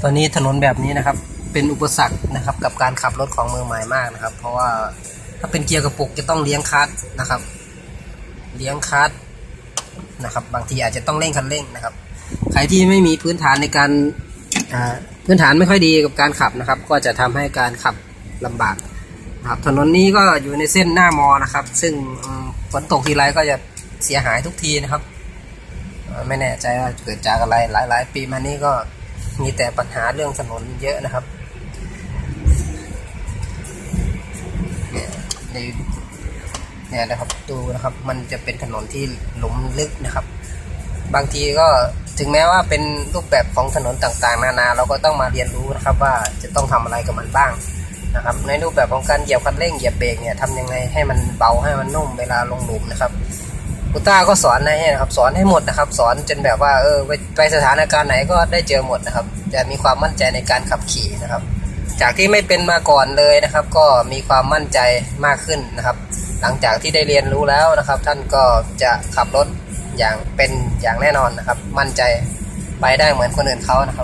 ตอนนี้ถนนแบบนี้นะครับเป็นอุปสรรคนะครับกับการขับรถของมือใหม่มากนะครับเพราะว่าถ้าเป็นเกียร์กระปุกจะต้องเลี้ยงคลัตช์นะครับเลี้ยงคลัตช์นะครับบางทีอาจจะต้องเร่งคันเร่งนะครับใครที่ไม่มีพื้นฐานในการพื้นฐานไม่ค่อยดีกับการขับนะครับก็จะทำให้การขับลำบากนะครับถนนนี้ก็อยู่ในเส้นหน้ามอนะครับซึ่งฝนตกทีไรก็จะเสียหายทุกทีนะครับไม่แน่ใจว่าเกิดจากอะไรหลายปีมานี้ก็มีแต่ปัญหาเรื่องถนนเยอะนะครับเนี่ยนะครับดูนะครับมันจะเป็นถนนที่หลุมลึกนะครับบางทีก็ถึงแม้ว่าเป็นรูปแบบของถนนต่างๆนานาเราก็ต้องมาเรียนรู้นะครับว่าจะต้องทำอะไรกับมันบ้างนะครับในรูปแบบของการเหยียบคันเร่งเหยียบเบรกเนี่ยทำยังไงให้มันเบาให้มันนุ่มเวลาลงหลุมนะครับกูต้าก็สอนนะครับสอนให้หมดนะครับสอนจนแบบว่าไปสถานการณ์ไหนก็ได้เจอหมดนะครับจะมีความมั่นใจในการขับขี่นะครับจากที่ไม่เป็นมาก่อนเลยนะครับก็มีความมั่นใจมากขึ้นนะครับหลังจากที่ได้เรียนรู้แล้วนะครับท่านก็จะขับรถอย่างเป็นอย่างแน่นอนนะครับมั่นใจไปได้เหมือนคนอื่นเขานะครับ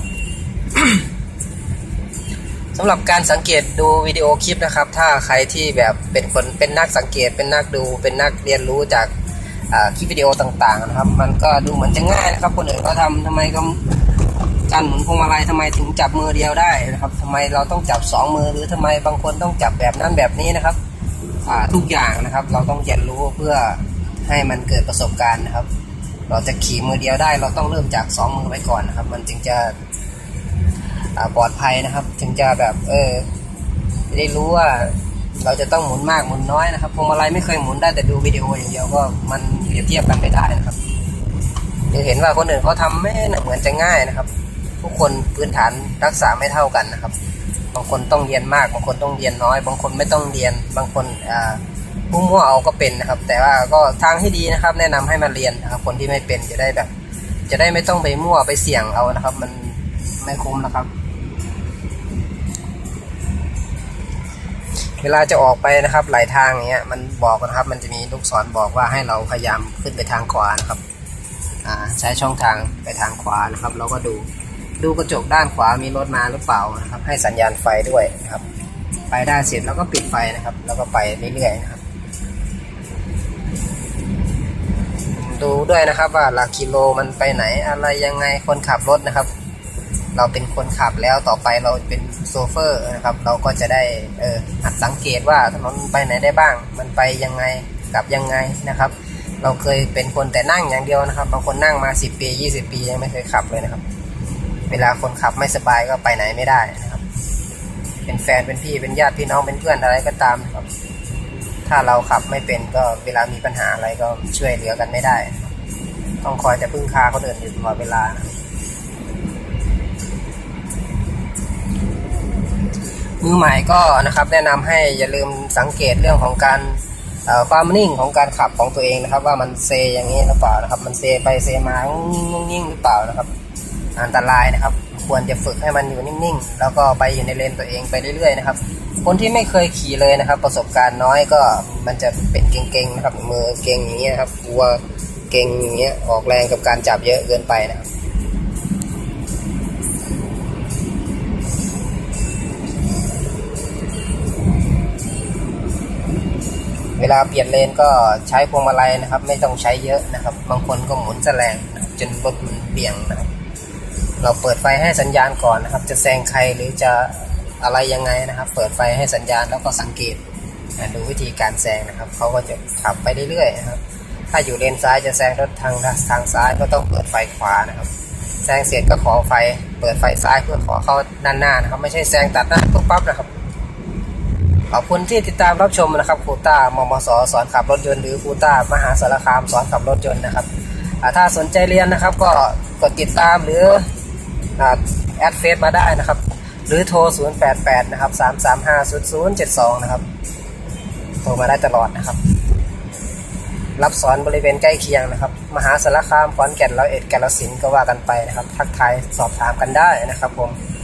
สำหรับการสังเกตดูวิดีโอคลิปนะครับถ้าใครที่แบบเป็นนักสังเกตเป็นนักดูเป็นนักเรียนรู้จากคลิปวิดีโอต่างๆนะครับมันก็ดูเหมือนจะง่ายนะครับคนอื่นก็ทำไมก็การหมุนพวงมาลัยทำไมถึงจับมือเดียวได้นะครับทำไมเราต้องจับ2มือหรือทำไมบางคนต้องจับแบบนั้นแบบนี้นะครับทุกอย่างนะครับเราต้องเรียนรู้เพื่อให้มันเกิดประสบการณ์นะครับเราจะขี่มือเดียวได้เราต้องเริ่มจาก2มือไว้ก่อนนะครับมันจึงจะปลอดภัยนะครับถึงจะแบบได้รู้ว่าเราจะต้องหมุนมากหมุนน้อยนะครับพวงมาลัยไม่เคยหมุนได้แต่ดูวิดีโออย่างเดียวก็มันเปรียบเทียบกันไม่ได้นะครับจะเห็นว่าคนอื่นเขาทำไม่เหมือนจะง่ายนะครับทุกคนพื้นฐานรักษาไม่เท่ากันนะครับบางคนต้องเรียนมากบางคนต้องเรียนน้อยบางคนไม่ต้องเรียนบางคนมั่วเอาก็เป็นนะครับแต่ว่าก็ทางที่ดีนะครับแนะนำให้มาเรียนนะครับคนที่ไม่เป็นจะได้ไม่ต้องไปมั่วไปเสี่ยงเอานะครับมันไม่คุ้มนะครับเวลาจะออกไปนะครับหลายทางอย่างเงี้ยมันบอกนะครับมันจะมีลูกศรบอกว่าให้เราพยายามขึ้นไปทางขวานะครับใช้ช่องทางไปทางขวานะครับเราก็ดูกระจกด้านขวามีรถมาหรือเปล่านะครับให้สัญญาณไฟด้วยนะครับไปได้เสร็จแล้วก็ปิดไฟนะครับแล้วก็ไปเรื่อยๆนะครับดูด้วยนะครับว่าหลักกิโลมันไปไหนอะไรยังไงคนขับรถนะครับเราเป็นคนขับแล้วต่อไปเราเป็นโซเฟอร์นะครับเราก็จะได้หัดสังเกตว่าถนนไปไหนได้บ้างมันไปยังไงกลับยังไงนะครับเราเคยเป็นคนแต่นั่งอย่างเดียวนะครับบางคนนั่งมา10 ปี20 ปียังไม่เคยขับเลยนะครับเวลาคนขับไม่สบายก็ไปไหนไม่ได้นะครับเป็นแฟนเป็นพี่เป็นญาติพี่น้องเป็นเพื่อนอะไรก็ตามนะครับถ้าเราขับไม่เป็นก็เวลามีปัญหาอะไรก็ช่วยเหลือกันไม่ได้ต้องคอยแต่พึ่งพาคนอื่นอยู่ตลอดเวลามือใหม่ก็นะครับแนะนำให้อย่าลืมสังเกตเรื่องของการความนิ่งของการขับของตัวเองนะครับว่ามันเซอย่างนี้หรือเปล่านะครับมันเซไปเซมางุ่งหรือเปล่านะครับอันตรายนะครับควรจะฝึกให้มันอยู่นิ่งๆแล้วก็ไปอยู่ในเลนตัวเองไปเรื่อยๆนะครับคนที่ไม่เคยขี่เลยนะครับประสบการณ์น้อยก็มันจะเป็นเก่งๆนะครับมือเก่งอย่างเงี้ยครับกลัวเก่งอย่างเงี้ยออกแรงกับการจับเยอะเกินไปนะครับเวลาเปลี่ยนเลนก็ใช้พวงมาลัยนะครับไม่ต้องใช้เยอะนะครับบางคนก็หมุนแรงจนรถมันเบี่ยงนะครับเราเปิดไฟให้สัญญาณก่อนนะครับจะแซงใครหรือจะอะไรยังไงนะครับเปิดไฟให้สัญญาณแล้วก็สังเกตดูวิธีการแซงนะครับเขาก็จะขับไปเรื่อยๆนะครับถ้าอยู่เลนซ้ายจะแซงรถทางซ้ายก็ต้องเปิดไฟขวานะครับแซงเสร็จก็ขอไฟเปิดไฟซ้ายเพื่อขอเข้าด้านหน้านะครับไม่ใช่แซงตัดหน้าปุ๊บปั๊บนะครับขอบคุณที่ติดตามรับชมนะครับครูต้ามมส.สอนขับรถยนต์หรือครูต้ามหาสารคามสอนขับรถยนต์นะครับถ้าสนใจเรียนนะครับก็กดติดตามหรือแอดเฟซมาได้นะครับหรือโทร088นะครับ3350072นะครับโทรมาได้ตลอดนะครับรับสอนบริเวณใกล้เคียงนะครับมหาสารคามขอนแก่นร้อยเอ็ดกาฬสินธุ์ก็ว่ากันไปนะครับทักทายสอบถามกันได้นะครับผม